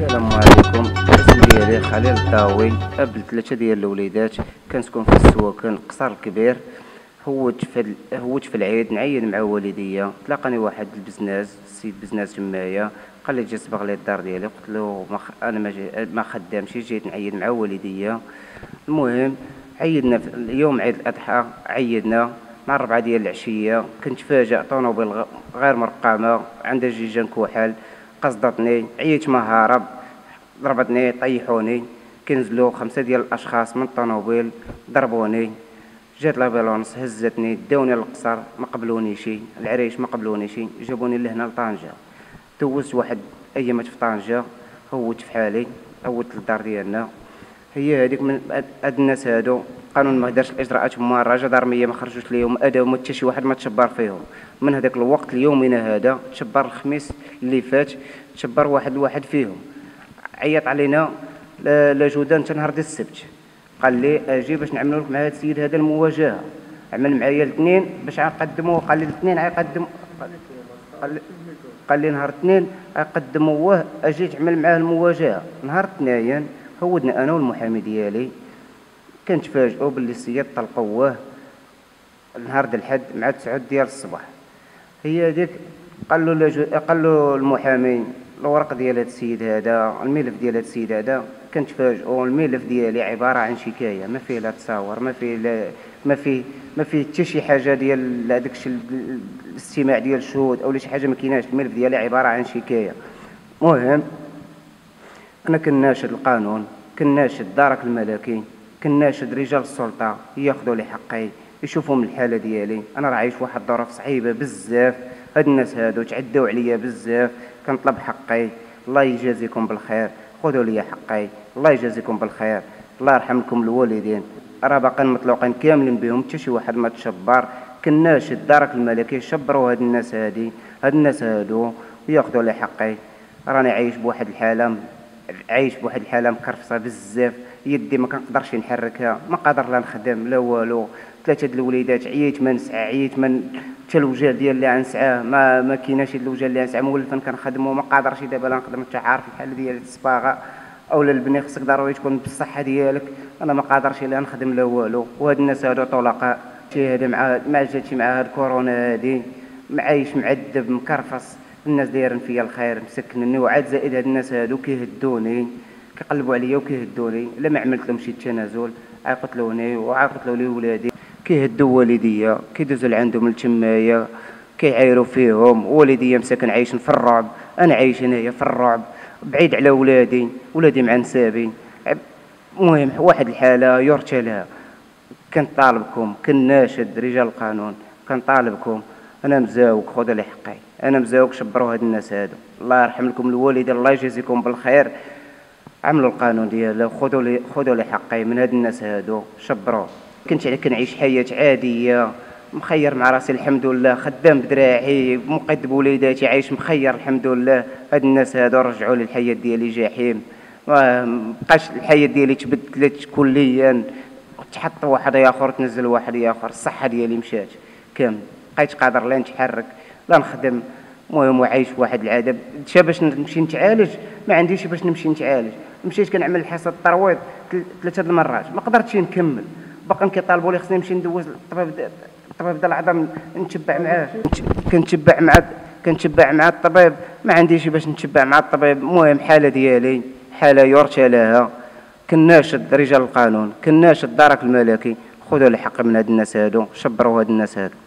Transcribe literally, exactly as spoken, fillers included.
السلام عليكم. الاسم ديالي خليل الضاوي، اب لثلاثه ديال الوليدات، كنسكن في السواكن قصر الكبير. هوت في هوت في العيد نعيد مع والديا، تلاقاني واحد البزناز السيد بزناز تمايا، قال لي جي صبغ لي الدار ديالي، قلت له ما خ... انا ما, جي... ما خدامش، جيت نعيد مع والديا. المهم عيدنا في اليوم عيد الاضحى، عيدنا مع الربعة ديال العشيه. كنت فاجئ طونوبيل غ- غير مرقمه عندها جيجان كحل، قصدتني، عييت ما هارب، ضربتني، طيحوني، كنزلوا خمسه ديال الاشخاص من الطوموبيل ضربوني. جات لابيلونس هزتني، داوني للقصر، ما قبلونيش، العريش ما قبلونيش، جابوني لهنا لطنجة. دوزت واحد ايامات في طنجة، هوت في حالي، هوت للدار ديالنا. هي هذيك من هاد هاد الناس هادو، القانون ما دارش الاجراءات ممارة، جدارمية ما خرجوش ليهم اداو، ما حتى شي واحد ما تشبر فيهم. من هذاك الوقت ليومنا هذا تشبر الخميس اللي فات، تشبر واحد الواحد فيهم، عيط علينا لا لا جودان حتى نهار ديال السبت، قال لي اجي باش نعملوا لك مع هذا السيد هذا المواجهه. عمل معايا الاثنين باش غنقدموا، قال لي الاثنين غيقدم، قال لي قال لي نهار الاثنين غيقدموه، اجي تعمل معاه المواجهه. نهار الاثنين هودنا انا والمحامي ديالي، كنتفاجئوا باللي السيد طلقوه نهار د الحد مع تسعة ديال الصباح. هي هذيك، قال له لجو... قال له المحامي الورق ديال هذا السيد هذا، الملف ديال هذا السيد هذا، كنتفاجئوا الملف ديالي عباره عن شكايه، ما فيه لا تصاور، ما فيه لا ما فيه ما فيه حتى شي حاجه ديال هذاك الشيء، الاستماع ديال الشهود او شي حاجه، ما كايناش. الملف ديالي عباره عن شكايه. المهم انا كناشد القانون، كناشد دارك الملكي، كناشد رجال السلطه ياخذوا لي حقي، يشوفوا من الحاله ديالي. انا راه عايش واحد الظروف صعيبه بزاف، هاد الناس هادو تعداو عليا بزاف، كنطلب حقي. الله يجازيكم بالخير، خذوا لي حقي، الله يجازيكم بالخير، الله يرحم لكم الوالدين. راه باقيين مطلوقين كاملين بهم، حتى شي واحد ما تشبر. كناشد دارك الملكي يشبروا هاد الناس هادي، هاد الناس هادو، وياخذوا لي حقي. راني عايش بواحد الحاله، عايش بواحد الحاله مكرفصه بزاف، يدي ما كنقدرش نحركها، ما قادر لا نخدم لا والو. ثلاثه د الوليدات عييت ما نسعى، عييت من حتى الوجال ديال اللي غنسعاه ما ما كايناش. الوجال اللي غنسعى مولفا كنخدمو، ما قادرش دابا لا نخدم. انت عارف الحال ديال الصباغه اولا البني، خصك ضروري تكون بالصحه ديالك. انا ما قادرش لا نخدم لا والو. وهاد الناس هادو طلقاء، شي هذا مع مع جاتي مع هاد كورونا هادي، معايش معذب مكرفص. الناس دايرين فيا الخير، مسكنني، وعاد زائد هاد الناس هادو كيهدوني، كيقلبوا عليا وكيهدوني. الا ما عملت لهم شي تنازل غيقتلوني وغيقتلوا لي ولادي. كيهدوا والديا، كيدوزوا لعندهم لتمايا، كيعايروا فيهم. والديا مساكن عايشين في الرعب، انا عايش هنايا في الرعب، بعيد على ولادي، ولادي مع نسابي. المهم واحد الحاله يرثى لها. كنطالبكم، كناشد رجال القانون، كنطالبكم، انا مزاوق، خذوا لي حقي، انا مزاوق، شبروا هاد الناس هادو، الله يرحم لكم الوالدين، الله يجازيكم بالخير. عملوا القانون ديالو، خذوا لي خذوا لي حقي من هاد الناس هادو، شبروه. كنت كنعيش حياه عاديه، مخير مع راسي الحمد لله، خدام بدراعي، مقد بوليداتي، عايش مخير الحمد لله. هاد الناس هادو رجعوا لي الحياه ديالي جحيم، ما بقاش الحياه ديالي تبدلت كليا. تحط واحد اخر، تنزل واحد اخر، الصحه ديالي مشات كامل، بقيت قادر لا نتحرك لا نخدم. المهم وعايش واحد العذاب. شا باش نمشي نتعالج، ما عنديش باش نمشي نتعالج. مشيت كنعمل الحصه الترويض ثلاثه المرات، ما قدرتش نكمل، باقي كيطالبوا لي خصني نمشي ندوز الطبيب، الطبيب ديال العظام نتبع معاه. كنتبع مع كنتبع مع الطبيب، ما عنديش باش نتبع مع الطبيب. المهم حاله ديالي حاله يرثى لها. كناشد رجال القانون، كناشد دارك الملكي، خذوا الحق من هاد الناس هادو، شبروا هاد الناس هادو.